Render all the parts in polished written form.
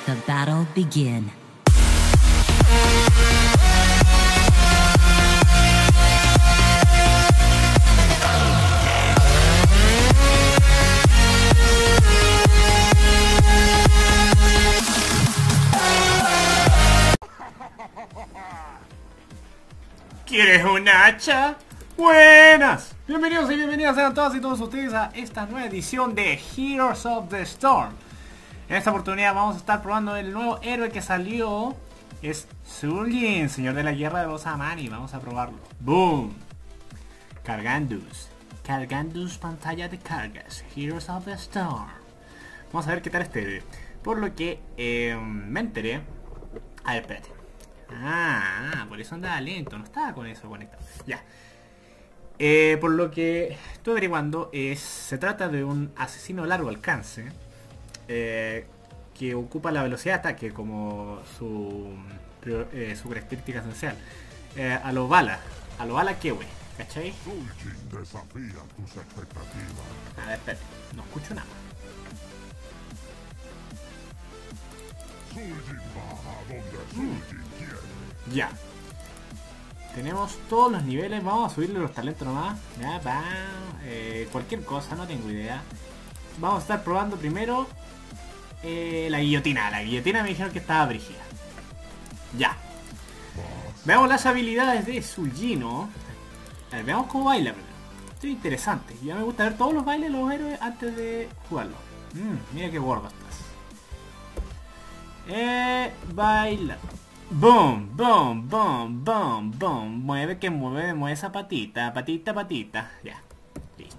the battle begin. ¿Quieres un hacha? ¡Buenas! Bienvenidos y bienvenidas sean todas y todos ustedes a esta nueva edición de Heroes of the Storm. En esta oportunidad vamos a estar probando el nuevo héroe que salió. Es Suljin, señor de la guerra de los Amani. Vamos a probarlo. ¡Boom! Cargandus, pantalla de cargas. Heroes of the Storm. Vamos a ver qué tal este héroe. Por lo que me enteré. A ver, espérate. Por eso andaba lento, no estaba con eso conectado. Ya. Por lo que estoy averiguando, se trata de un asesino de largo alcance que ocupa la velocidad de ataque como su característica esencial. A lo bala Kewe, ¿cachai? A ver, espérate, no escucho nada. Ya. Tenemos todos los niveles. Vamos a subirle los talentos nomás. Ya, cualquier cosa, no tengo idea. Vamos a estar probando primero la guillotina. La guillotina me dijeron que estaba brígida. Ya. Veamos las habilidades de Suljino. A ver, veamos cómo baila primero. Esto es interesante. Ya me gusta ver todos los bailes de los héroes antes de jugarlo. Mira qué gordo estás. Baila. Boom, boom, boom, boom, boom. Mueve que mueve esa patita. Patita. Ya. Listo.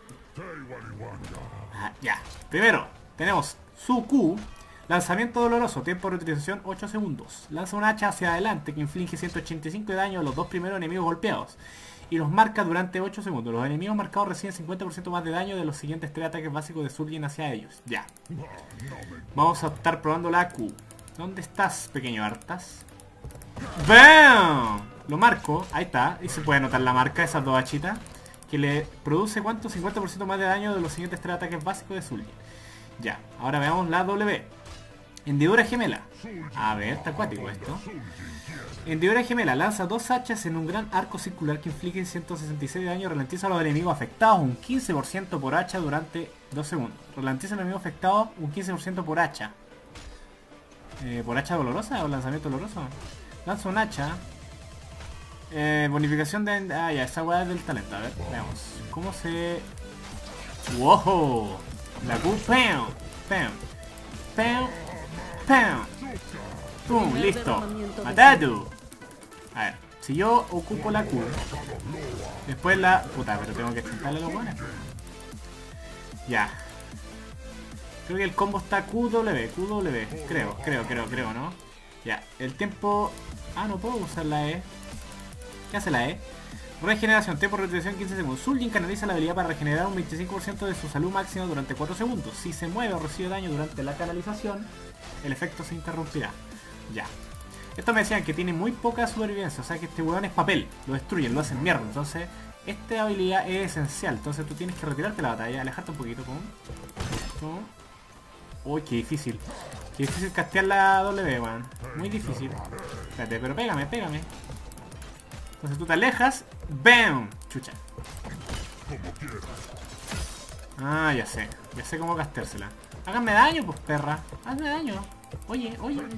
Ya. Primero, tenemos su Q. Lanzamiento doloroso. Tiempo de reutilización 8 segundos. Lanza un hacha hacia adelante que inflige 185 de daño a los dos primeros enemigos golpeados. Y los marca durante 8 segundos. Los enemigos marcados reciben 50% más de daño de los siguientes 3 ataques básicos de Suljin hacia ellos. Ya. Vamos a estar probando la Q. ¿Dónde estás, pequeño Arthas? ¡Bam! Lo marco, ahí está. Y se puede notar la marca de esas dos hachitas. Que le produce ¿cuánto? 50% más de daño de los siguientes 3 ataques básicos de Suljin. Ya, ahora veamos la W. Hendidura gemela. A ver, está acuático esto. Hendidura gemela. Lanza dos hachas en un gran arco circular que inflige 166 de daño. Ralentiza a los enemigos afectados un 15% por hacha durante 2 segundos. Ralentiza a los enemigos afectados un 15% por hacha. ¿Por hacha dolorosa o lanzamiento doloroso? Lanza un hacha. Bonificación de... ya, esa weá es del talento. A ver, veamos. ¿Cómo se...? ¡Wow! La Q... ¡Pam! ¡Pam! ¡Pam! ¡Pam! ¡Pum! ¡Listo! ¡Matado! A ver, si yo ocupo la Q, después la... Puta, pero tengo que chutarle a los buenos. Ya. Creo que el combo está QW, creo, ¿no? Ya, el tiempo... no puedo usar la E. ¿Qué hace la E? Regeneración, tiempo de reutilización 15 segundos. Suljin canaliza la habilidad para regenerar un 25% de su salud máxima durante 4 segundos. Si se mueve o recibe daño durante la canalización, el efecto se interrumpirá. Ya. Esto me decían que tiene muy poca supervivencia, o sea que este huevón es papel. Lo destruyen, lo hacen mierda. Entonces, esta habilidad es esencial. Entonces tú tienes que retirarte de la batalla, alejarte un poquito. Uy, qué difícil. Qué difícil castear la W, weón. Muy difícil. Espérate, pero pégame. Entonces tú te alejas. ¡Bam! Chucha. Ya sé. Ya sé cómo casteársela. Háganme daño, pues, perra. Hazme daño. Oye.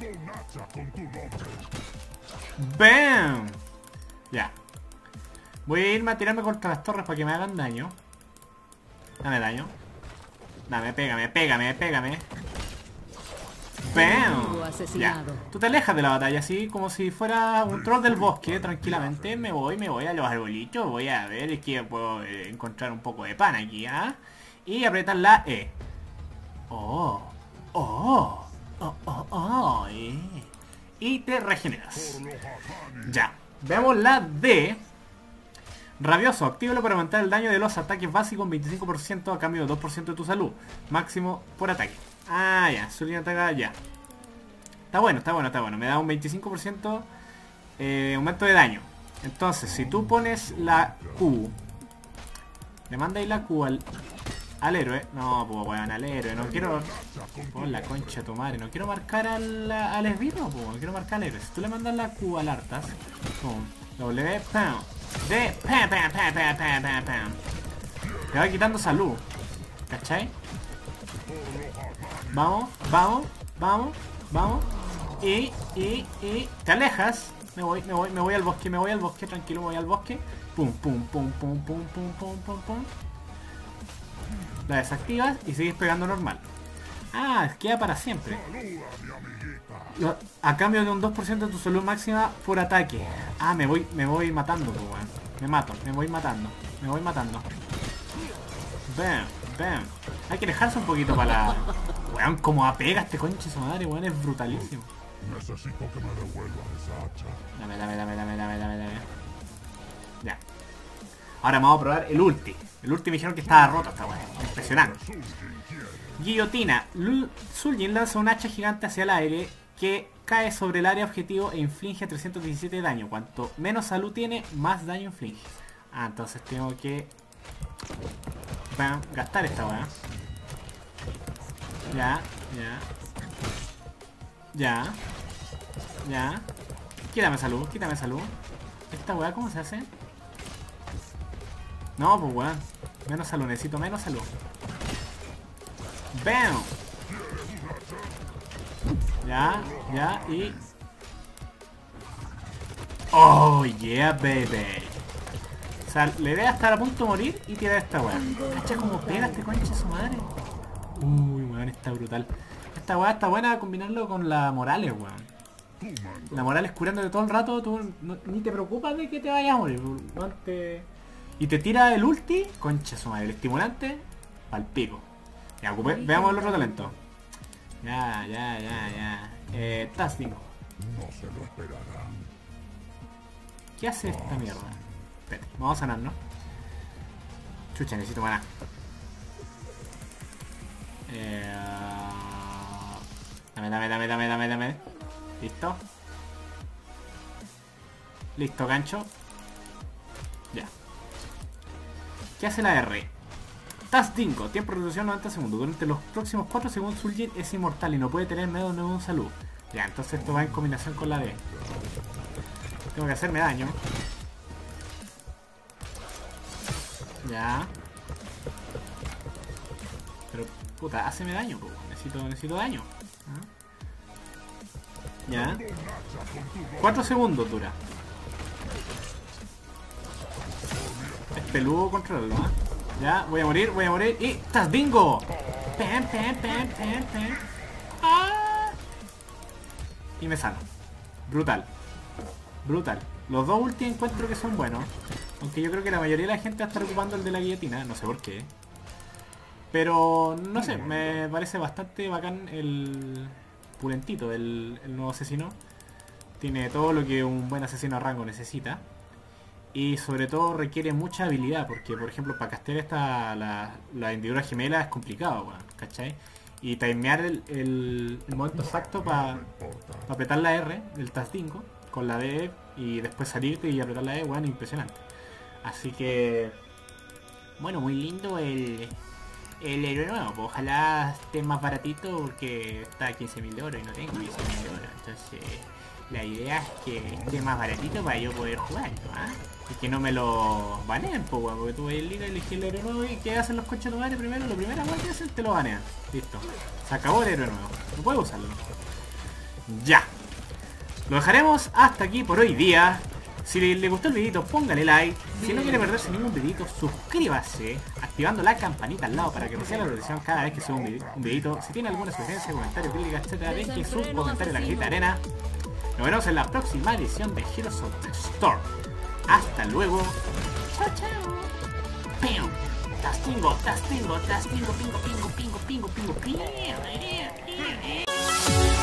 ¡Bam! Ya. Voy a irme a tirarme contra las torres para que me hagan daño. Dame daño. Dame, pégame. ¡Bam! Ya. Tú te alejas de la batalla así como si fuera un troll del bosque. Tranquilamente me voy a los arbolitos. Voy a ver, es que puedo encontrar un poco de pan aquí, y apretar la E. Y te regeneras. Ya. Veamos la D. Rabioso, actívalo para aumentar el daño de los ataques básicos en 25% a cambio de 2% de tu salud. Máximo por ataque. Ya, Suljin ataca ya. Está bueno. Me da un 25% aumento de daño. Entonces, si tú pones la Q, le mandáis la Q Al héroe. No, pues weón, al héroe. No quiero... Pon la concha de tu madre. No quiero marcar al esbirro, pues. No quiero marcar al héroe. Si tú le mandas la Q al Arthas, pum. W, pam. D, pam, pam, pam, pam, pam, pam, pam. Te va quitando salud. ¿Cachai? Vamos, vamos, vamos, vamos. Y te alejas. Me voy al bosque, tranquilo, me voy al bosque. Pum, pum, pum, pum, pum, pum, pum, pum, pum. La desactivas y sigues pegando normal. Ah, queda para siempre. A cambio de un 2% de tu salud máxima por ataque. Ah, me voy matando, pues, weón. Me voy matando. Bam, bam. Hay que alejarse un poquito para la... Weón, como apega este conche su madre, weón, es brutalísimo. Necesito que me devuelvan esa hacha. Dame. Ya. Ahora vamos a probar el ulti. El ulti me dijeron que estaba roto esta weón. Impresionante. Guillotina. Suljin lanza un hacha gigante hacia el aire que cae sobre el área objetivo e inflige 317 de daño. Cuanto menos salud tiene, más daño inflige. Ah, entonces tengo que... Bam, gastar esta weá. Ya. Quítame salud. ¿Esta weá cómo se hace? No, pues weón. Menos salud, necesito menos salud. ¡Bam! Ya, y... ¡Oh, yeah, baby! O sea, le debe estar a punto de morir y tirar esta weá. ¿Cacha cómo pega este conche de su madre? Uy, weón, está brutal. Esta weá está buena a combinarlo con la Morales, weón. La Morales curándote todo el rato, tú ni te preocupas de que te vayas a morir. No te... Y te tira el ulti, concha su madre, el estimulante, pa'l pico. Ya, veamos el otro talento. Ya. Tasting. No se lo esperará. ¿Qué hace esta mierda? Espera, vamos a sanar, ¿no? Chucha, necesito maná. Dame. Listo, gancho. Ya. ¿Qué hace la R? Tastingo, tiempo de reducción 90 segundos. Durante los próximos 4 segundos Suljin es inmortal y no puede tener menos de un salud. Ya, entonces esto va en combinación con la D. Tengo que hacerme daño. Ya. Pero, puta, háceme daño, po. Necesito daño. Ya. 4 segundos dura. Es peludo controlarlo, ¿eh? Ya, voy a morir y... ¡Tastingo! ¡Pam! ¡Ah! Y me sano. Brutal. Los dos ulti encuentro que son buenos. Aunque yo creo que la mayoría de la gente va a estar ocupando el de la guillotina. No sé por qué. Pero, no sé, me parece bastante bacán el pulentito del nuevo asesino. Tiene todo lo que un buen asesino a rango necesita. Y sobre todo requiere mucha habilidad, porque por ejemplo para castear la hendidura gemela es complicado, bueno, ¿cachai? Y timear el momento exacto para apretar la R del Tastingo con la D y después salirte y apretar la E, bueno, impresionante. Así que, bueno, muy lindo el héroe nuevo, pues ojalá esté más baratito porque está a 15.000 de oro y no tengo 15.000 de oro, entonces la idea es que esté más baratito para yo poder jugar, ¿no? Y que no me lo baneen, pues, porque tú vas a ir a elegir el héroe nuevo y ¿qué hacen los coches de primero? Lo primero que hacen te lo banean. Listo. Se acabó el héroe nuevo. No puedo usarlo. Ya. Lo dejaremos hasta aquí por hoy día. Si le gustó el videito, póngale like. Si no quiere perderse ningún videito, suscríbase, activando la campanita al lado para que reciba la notificación cada vez que suba un videito. Si tiene alguna sugerencia, comentario, crítica, etcétera, deje su comentario en la cajita de arena. Nos vemos en la próxima edición de Heroes of the Storm. Hasta luego. Chao. ¡Pum! Tastingo, pingo.